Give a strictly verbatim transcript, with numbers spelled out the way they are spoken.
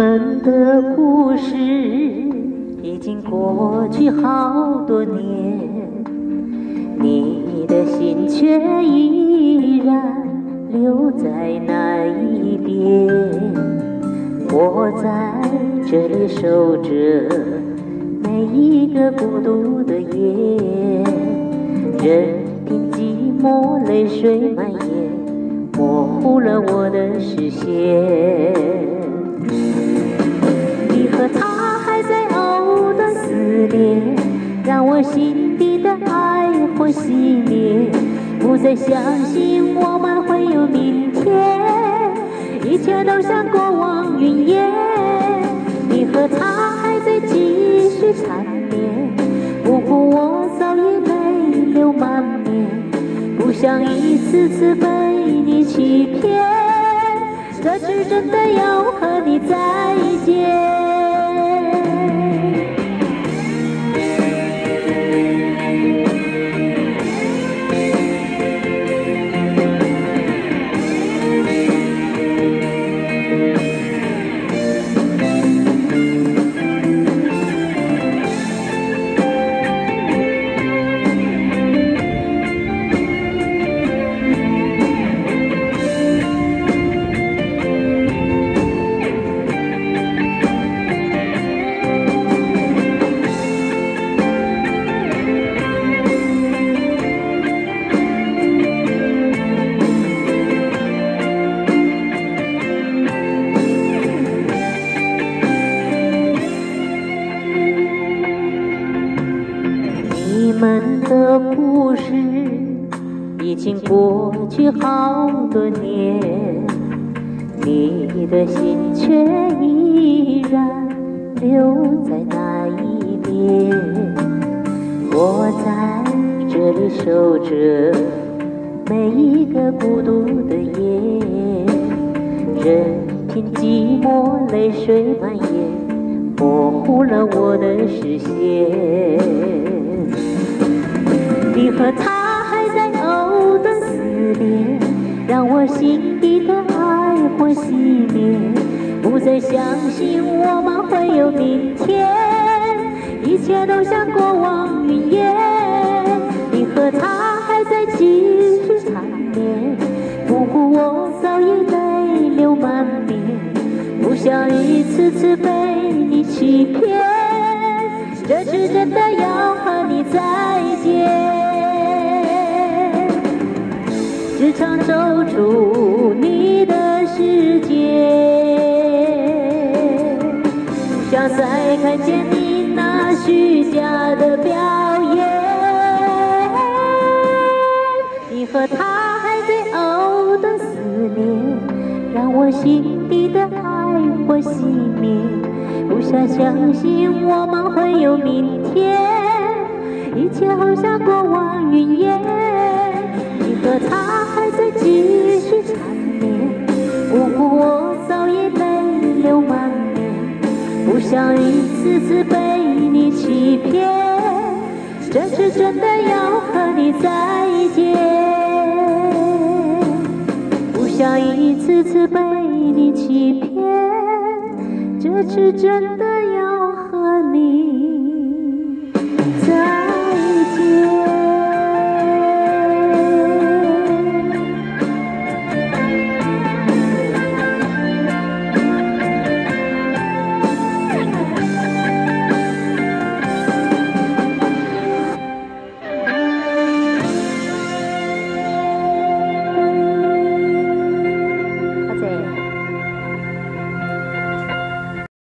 们的故事已经过去好多年，你的心却依然留在那一边。我在这里守着每一个孤独的夜，任凭寂寞泪水蔓延，模糊了我的视线。你和他还在藕断丝连，让我心底的爱火熄灭，不再相信我们会有明天，一切都像过往云烟。你和他还在继续缠绵，不顾我早已泪流满面，不想一次次被你欺骗，这次真的要和你再见。你们的故事已经过去好多年，你的心却依然留在那一边。我在这里守着每一个孤独的夜，任凭寂寞泪水蔓延，模糊了我的视线。你和他还在藕断丝连，让我心底的爱火熄灭，不再相信我们会有明天，一切都像过往云烟。你和他还在继续缠绵，不顾我早已泪流满面，不想一次次被你欺骗，这次真的要和你再见。时常走出你的世界，不想再看见你那虚假的表演。你和他还在藕断丝连，让我心底的爱火熄灭，不想相信我们会有明天，一切好像过往云烟。你和他还在继续缠绵，不顾我早已泪流满面，不想一次次被你欺骗，这次真的要和你再见。不想一次次被你欺骗，这次真的